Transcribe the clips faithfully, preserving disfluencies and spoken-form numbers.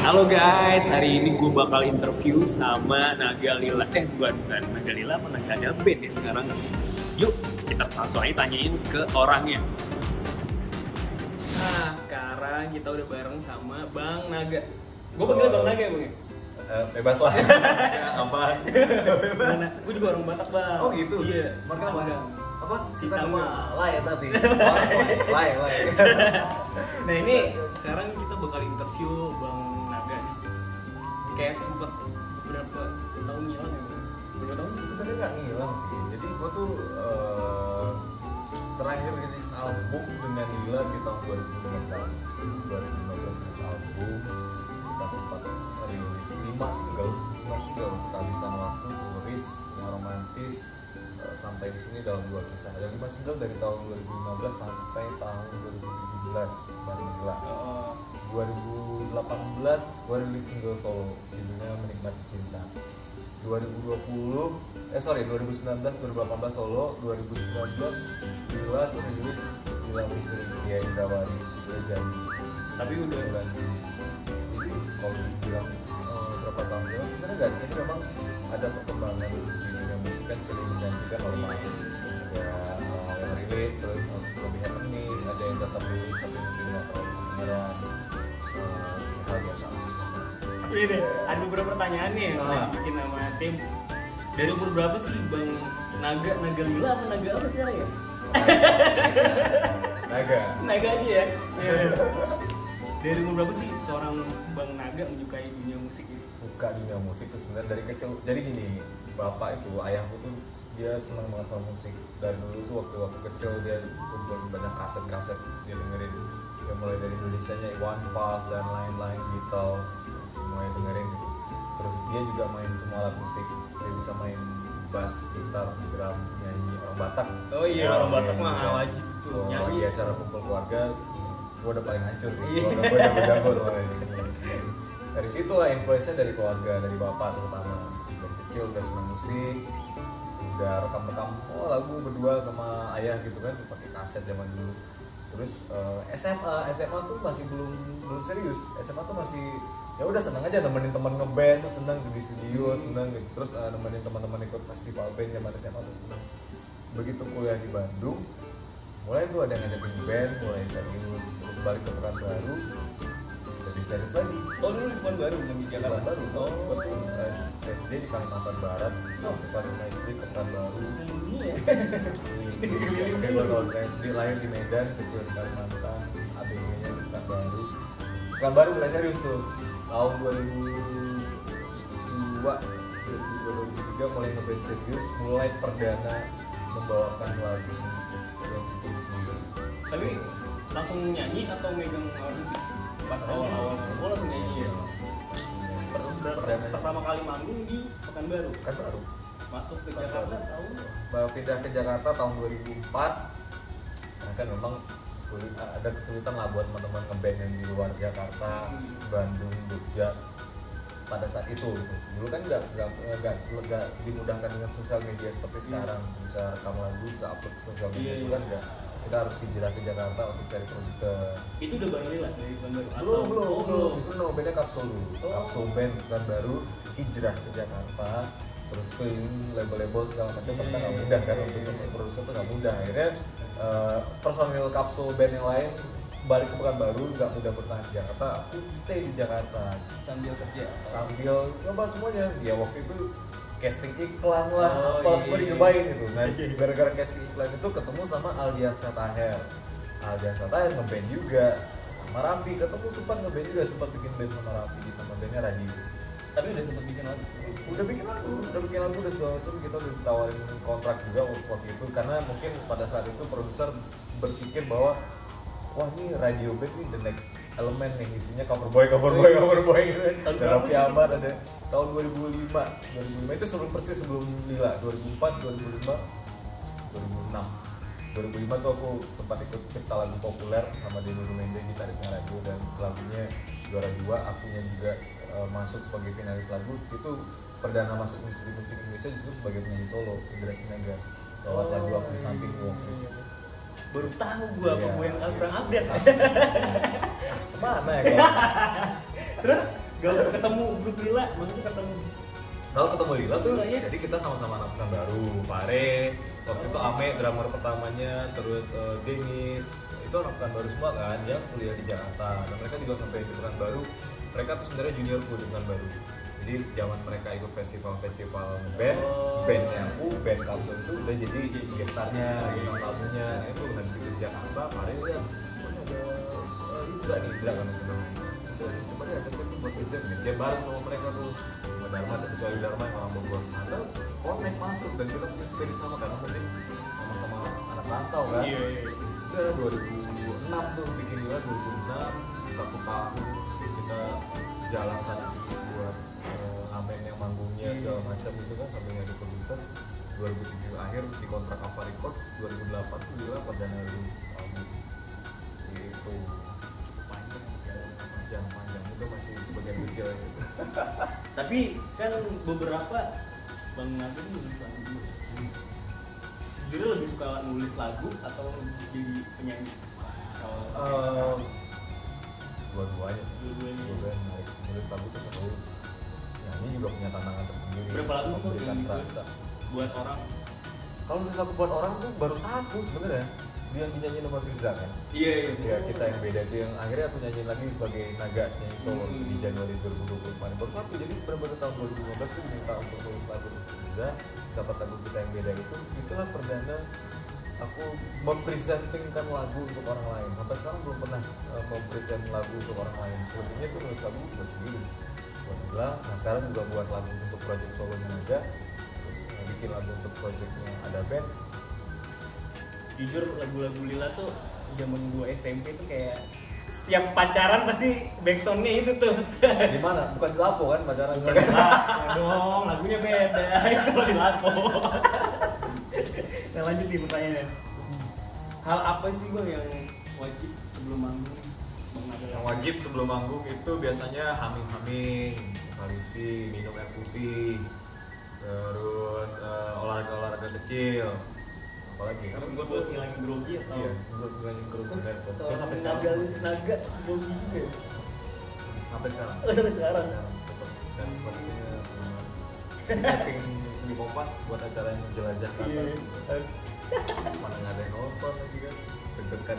Halo guys, hari ini gue bakal interview sama Naga Lila. Eh bukan, bukan Naga Lila apa Naga ada band ya sekarang. Yuk kita langsung aja tanyain ke orangnya. Nah sekarang kita udah bareng sama Bang Naga. Gue panggil Bang Naga ya Bang ya? Uh, bebas lah. Apaan? Bebas. Gue juga orang Batak Bang. Oh gitu? Iya. Marga apa? Apa? Si Kita Tama. Lai ya tadi. Lai, lai. Nah ini sekarang kita bakal interview Bang Naga. Kayak sempet beberapa tahun ngilang ya Bang? Berapa tahun? Sebenarnya nggak ngilang sih. Jadi gua tuh uh, terakhir rilis album dengan Lila di tahun dua ribu lima belas. dua ribu lima belas rilis album. Kita sempat rilis lima single, lima single. Kehabisan waktu, tulis, yang romantis. Sampai di sini dalam dua kisah. Ada lima single dari tahun dua ribu lima belas sampai tahun dua ribu tujuh belas baru Lila. Oh. dua ribu delapan belas gue rilis single solo judulnya Menikmati Cinta. dua ribu dua puluh eh sorry dua ribu sembilan belas dua ribu delapan belas solo. dua ribu sembilan belas Lila tuh rilis Lila Misteri Dia Indrawari Dia Janji. Tapi udah bulan Juni. Jadi kalau dibilang uh, berapa tahun ya sebenarnya nggak. Jadi memang ada perkembangan di dunia musik kan sering digantikan oleh ya uh, yang rilis terus uh, lebih happening, ada yang tetap rilis tapi mungkin nggak terlalu kedengeran. Uh, hal biasa. Ini deh, ada beberapa pertanyaan nih yang Ah. saya bikin sama tim. Dari umur berapa sih Bang Naga, Naga Lila apa Naga apa sih ya? Naga. Naga aja ya. Iya. Dari umur berapa sih seorang Bang Naga menyukai dunia musik ini? Suka dunia musik tuh sebenarnya dari kecil. Jadi gini, bapak itu ayahku tuh dia senang banget sama musik. Dari dulu tuh waktu waktu kecil dia kumpulin banyak kaset-kaset, dia dengerin ya mulai dari Indonesianya One Pass dan lain-lain, Beatles, mulai dengerin gitu. Terus dia juga main semua alat musik. Dia bisa main bass, gitar, drum, nyanyi orang Batak. Oh iya, Ya, orang Batak iya, mah iya. wajib tuh Kalau nyanyi. lagi acara kumpul keluarga, gue udah paling hancur sih. Iya. Gue udah gue udah jago soalnya. Dari situ lah influence-nya dari keluarga, dari bapak terutama. Dari kecil udah senang musik, udah rekam-rekam oh lagu berdua sama ayah gitu kan, pakai kaset zaman dulu. Terus uh, S M A, S M A tuh masih belum belum serius. S M A tuh masih ya udah seneng aja nemenin teman ngeband, seneng di studio, seneng gitu. Terus uh, nemenin teman-teman ikut festival band zaman S M A tuh seneng. Begitu kuliah di Bandung, mulai tuh ada yang ngajakin band, mulai serius. Terus balik ke Pekanbaru, lebih serius lagi. Oh dulu bukan baru di Jakarta. Baru, Oh. waktu S D di Kalimantan Barat, oh. Pas S D ke Pekanbaru. Ini ya. Saya baru S D lahir di Medan, kecil di Kalimantan, A B G-nya di Pekanbaru. Pekanbaru mulai serius tuh. Tahun dua ribu dua, dua ribu tiga mulai ngeband serius, mulai perdana membawakan lagu yang itu sendiri. Tapi langsung nyanyi atau megang alat musik? Pas awal-awal oh langsung nyanyi ya. Per- ber- Perdana. Pertama kali manggung di Pekanbaru. Kan baru. Masuk ke Jakarta tahun Bawa pindah ke Jakarta tahun dua ribu empat. Nah kan memang sulit, ada kesulitan lah buat teman-teman ngeband yang di luar Jakarta, Bandung, Jogja pada saat itu gitu. Dulu kan nggak nggak nggak dimudahkan dengan sosial media seperti sekarang, bisa rekam lagu, bisa upload ke sosial media. Iya, Itu iya. kan nggak, kita harus hijrah ke Jakarta untuk cari produser. itu udah bareng Lila dari Pekanbaru. Belum belum Oh, belum, justru no bandnya Kapsul dulu. Oh. Kapsul band kan baru hijrah ke Jakarta, terus keliling label-label segala macam. Kan nggak mudah kan untuk untuk produser tuh nggak mudah. Akhirnya eh, personil Kapsul band yang lain balik ke Pekanbaru, nggak mudah bertahan di Jakarta. Aku stay di Jakarta sambil kerja. sambil coba semuanya. Ya waktu itu casting iklan lah, Oh, apa iya, semua iya. dicobain gitu. Nah gara-gara casting iklan itu ketemu sama Aldian Sataher. Aldian Sataher ngeband juga sama Raffi, ketemu sempat ngeband juga, sempat bikin band sama Raffi di teman bandnya Radio. Tapi udah sempet bikin lagu. Udah bikin lagu, udah bikin lagu, udah segala macam. Kita udah ditawarin kontrak juga waktu itu, karena mungkin pada saat itu produser berpikir bahwa wah ini Radio Band nih the next elemen nih, isinya cover boy, cover boy, cover boy gitu. Tahun Ada berapa Raffi itu? Ahmad, ada tahun dua ribu lima, dua ribu lima itu sebelum persis sebelum Lila, dua ribu empat, dua ribu lima, dua ribu enam. dua ribu lima tuh aku sempat ikut cipta lagu populer sama Denny Rumende, gitarisnya Radio, dan lagunya juara dua, akunya juga uh, masuk sebagai finalis lagu. Situ perdana masuk musik musik Indonesia justru sebagai penyanyi solo Indra Sinaga lewat lagu Aku di Sampingmu. Baru tahu gua apa Iya. gua yang kurang update. Mana ya kalau Terus Gak ketemu grup Lila, maksudnya ketemu. Kalau ketemu Lila tuh, Iya, iya. jadi kita sama-sama anak pekan baru. Pare, waktu itu Ame drummer pertamanya, terus uh, Denis, itu anak pekan baru semua kan, yang kuliah di Jakarta. Dan mereka juga sampai di pekan baru. Mereka tuh sebenarnya juniorku di pekan baru. Jadi zaman mereka ikut festival-festival band, Oh. bandnya aku, band Kalso itu udah jadi gestarnya, bintang tamunya. Itu udah di Jakarta, Pare ya, pokoknya ada uh, Indra nih, Indra kan itu. Coba deh ajak kita buat ngejam, ngejam bareng sama mereka tuh. Sama Dharma, kecuali Dharma yang orang Bogor. Ada connect masuk dan kita punya spirit sama karena mungkin sama-sama anak rantau kan. Iya, iya. Udah dua ribu enam tuh bikin Lila, dua ribu enam satu tahun kita jalan sana sini buat uh, Amen yang manggungnya segala macam itu kan sambil nyari produser. dua ribu tujuh akhir di kontrak Alpha Records, dua ribu delapan tuh Lila perdana rilis album gitu. Panjang-panjang itu masih sebagian kecil gitu. Tapi kan beberapa Bang Nabi nulis lagu juga. Jujur lebih suka nulis lagu atau jadi penyanyi? Uh, dua-duanya sih. Dua-duanya. Dua-duanya menarik. Nulis lagu tuh seru. Nyanyi juga punya tantangan tersendiri. Berapa lagu tuh Memberikan yang ditulis rasa. buat orang? Kalau nulis lagu buat orang tuh baru satu sebenarnya. Dia yang dinyanyiin sama Rizal kan. Iya, iya. Ya kita yang beda itu yang akhirnya aku nyanyiin lagi sebagai naga nyanyi solo Hmm. di Januari dua ribu dua puluh kemarin. Baru satu, jadi benar-benar tahun dua ribu lima belas tuh diminta untuk nulis lagu Riza, dapat lagu kita yang beda itu. Itulah perdana aku mempresentingkan lagu untuk orang lain. Sampai sekarang belum pernah uh, mempresent lagu untuk orang lain. Sebelumnya tuh nulis lagu buat sendiri, buat Lila. Nah sekarang juga buat lagu untuk project solonya Naga, terus uh, bikin lagu untuk projectnya Ada Band. Jujur lagu-lagu Lila tuh zaman gua S M P tuh kayak setiap pacaran pasti backsoundnya itu tuh. Di mana? Bukan di Lapo kan pacaran? Bukan di Lapo dong, lagunya beda. Itu kalau di Lapo. Nah lanjut nih pertanyaannya. Hal apa sih bang yang wajib sebelum manggung nih? Bang Naga? Yang wajib sebelum manggung itu biasanya haming-haming, koalisi, minum air putih, terus uh, olahraga-olahraga kecil. Apalagi karena Buat buat ngilangin grogi atau? iya, buat ngilangin grogi nervous. Soal Sampai sekarang naga masih. naga grogi juga. ya? Sampai sekarang. Oh sampai sekarang. Sekarang tetap dan pastinya sama setting di Kompas buat acara yang menjelajah kata. Iya. Harus. Mana nggak ada yang nonton lagi kan, deg-degan.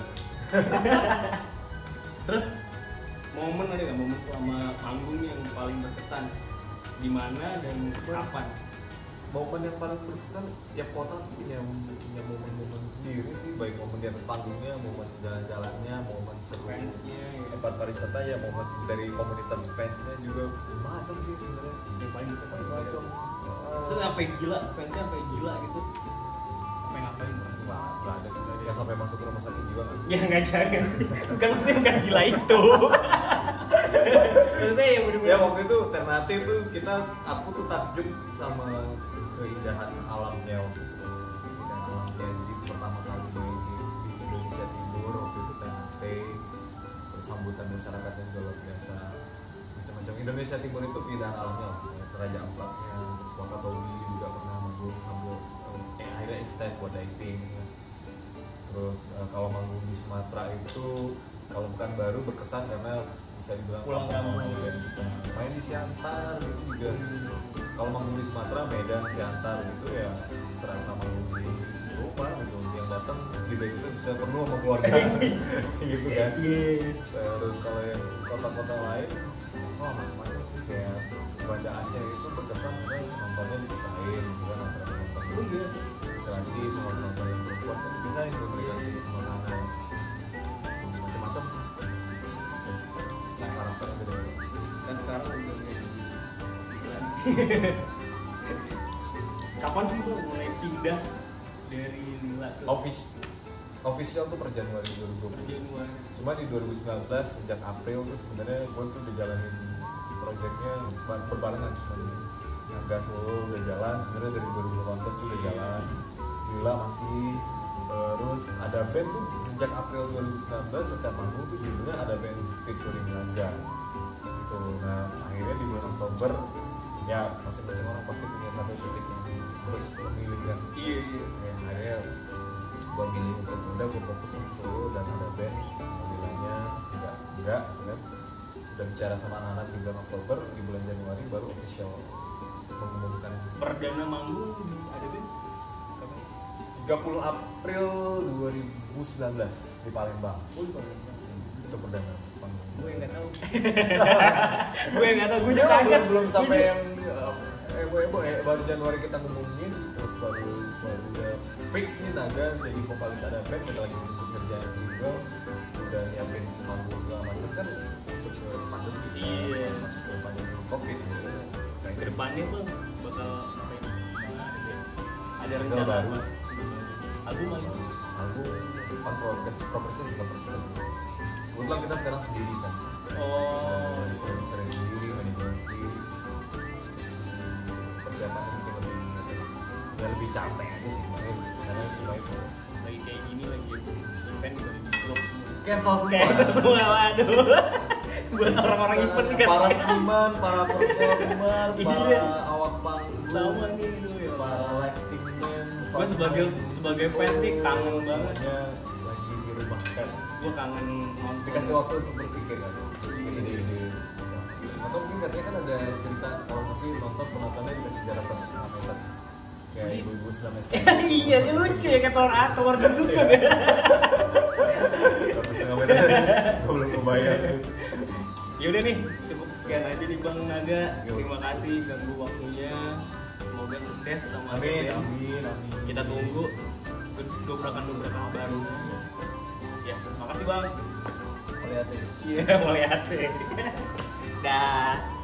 Terus momen ada nggak momen selama manggung yang paling berkesan di mana dan kapan? Momen yang paling berkesan tiap kota tuh punya punya momen-momen sendiri sih, baik momen di atas panggungnya, momen jalan-jalannya, momen seru Fansnya ya. tempat pariwisata ya, momen dari komunitas fansnya juga macam sih sebenarnya. Yang paling berkesan Macam. Terus sampai gila, fansnya sampai gila gitu. Sampai ngapain bang? Wah, nggak ada sih yang sampai masuk ke rumah sakit jiwa kan. Ya nggak jangan. Bukan maksudnya bukan gila itu. Maksudnya yang bener-bener. Ya waktu itu Ternate tuh kita, aku tuh takjub sama keindahan alamnya waktu itu. Keindahan alamnya, jadi pertama kali di, di, di Indonesia Timur waktu itu Ternate, terus sambutan masyarakatnya juga luar biasa. Macam-macam Indonesia Timur itu keindahan alamnya lah, ya, Raja Ampatnya, terus Wakatobi juga pernah manggung sambil eh, akhirnya extend buat diving. Ya. Terus eh, kalau manggung di Sumatera itu kalau bukan baru berkesan karena bisa dibilang Pulang kampung. ya, main di Siantar gitu juga. Kalau manggung di Sumatera, Medan, Siantar gitu ya serasa manggung di rumah gitu. Yang datang kita itu bisa penuh sama keluarga gitu kan. Iya. Terus kalau yang kota-kota lain, oh macam-macam sih kayak Banda Aceh itu berkesan karena nontonnya dipisahin gitu kan antara penonton Oh iya. laki sama penonton yang perempuan kan dipisahin tuh mereka kiri sama kanan macam-macam. Nah karakternya beda. Kan sekarang udah kayak gitu. Kapan sih tuh mulai pindah dari Lila ke Office official tuh per Januari dua ribu dua puluh. Januari? Cuma di dua ribu sembilan belas sejak April tuh sebenarnya gue tuh udah jalanin projectnya bar- berbarengan cuma yang gas solo udah jalan sebenarnya dari dua ribu delapan belas tuh udah jalan. Lila masih, terus ada band tuh sejak April dua ribu sembilan belas setiap manggung tuh judulnya ada band featuring Naga gitu. Nah akhirnya di bulan Oktober ya masing-masing orang pasti punya satu titik yang terus memilih kan. Iya iya. Ya, akhirnya gua milih untuk udah gua fokus sama solo dan ada band, Lilanya enggak enggak gitu kan. udah bicara sama anak-anak di bulan Oktober, di bulan Januari baru official mengumumkan. Perdana manggung ada Ben? tiga puluh April dua ribu sembilan belas di Palembang. Oh, di Palembang. Itu perdana panggung. Gue nggak tahu. Gue nggak tahu. Gue juga belum, kaget. belum sampai yang eh, eh, eh, eh, baru Januari kita ngumumin, terus baru baru udah fix nih Naga jadi vokalis ada band, kita lagi untuk ngerjain single, udah nyiapin manggung segala macam kan masuk ke pandemi. Iya. Masuk ke pandemi Covid. Gitu. Kayak Kedepannya tuh bakal apa ini? Ada Single rencana baru. apa? Album album. Album on progress, progresnya sudah persen. Kebetulan kita sekarang sendiri kan. Oh. Jadi produser sendiri, manajemen sendiri. Persiapan mungkin lebih ya lebih capek aja sih mungkin karena cuma itu. Lagi kayak gini lagi event juga di blog. Cancel semua. Kayak semua, waduh. Buat orang-orang event kan. Para seniman, para performer, para Iya. awak panggung, Sama nih itu ya. para lighting man. Gue sebagai sebagai fans sih kangen banget. Semuanya lagi di rumah kan. Gue kangen nonton. Dikasih waktu untuk berpikir kan. Ide-ide. Atau mungkin katanya kan ada cerita kalau nanti nonton penontonnya dikasih jarak satu setengah meter. Kayak ibu-ibu sedang es krim. Iya, ini lucu ya kayak telur ator dan susun ya. Satu setengah meter. Gue belum kebayang. Yaudah nih, cukup sekian aja nih Bang Naga. Terima kasih ganggu waktunya. Semoga sukses sama Amin, band. amin, amin. Kita tunggu dobrakan-dobrakan baru. Ya, makasih Bang. Mau lihat ya. Iya, mau lihat. Dah.